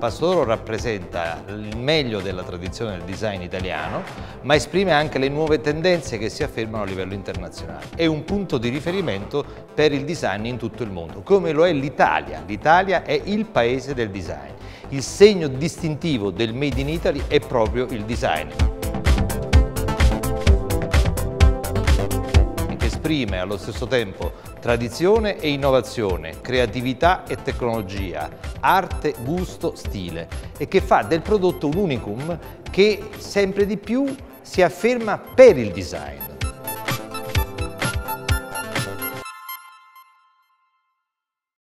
Passo d'Oro rappresenta il meglio della tradizione del design italiano, ma esprime anche le nuove tendenze che si affermano a livello internazionale. È un punto di riferimento per il design in tutto il mondo, come lo è l'Italia. L'Italia è il paese del design. Il segno distintivo del Made in Italy è proprio il design, che esprime allo stesso tempo tradizione e innovazione, creatività e tecnologia, arte, gusto, stile, e che fa del prodotto un unicum che sempre di più si afferma per il design.